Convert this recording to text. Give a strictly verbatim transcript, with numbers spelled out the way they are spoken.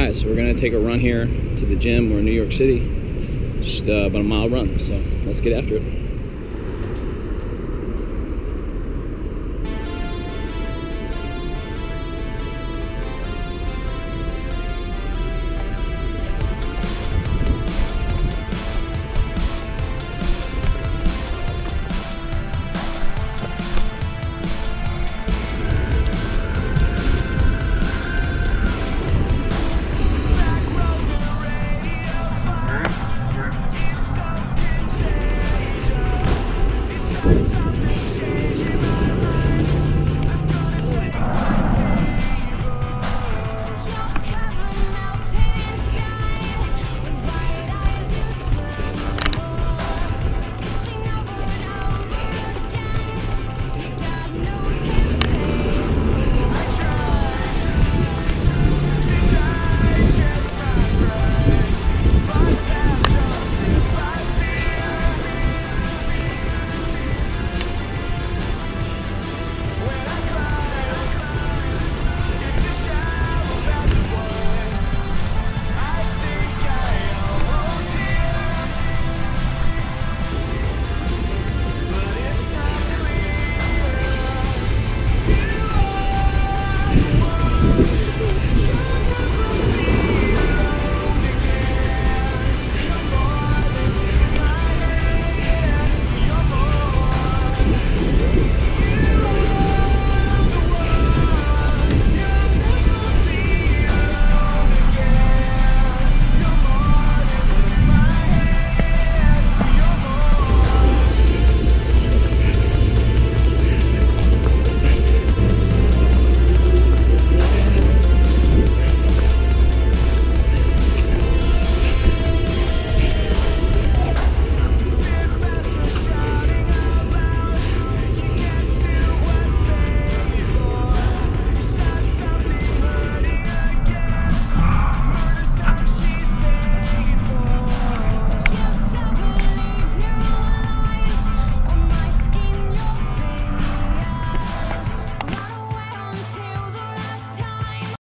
right, so we're gonna take a run here to the gym. We're in New York City, just uh, about a mile run, so let's get after it.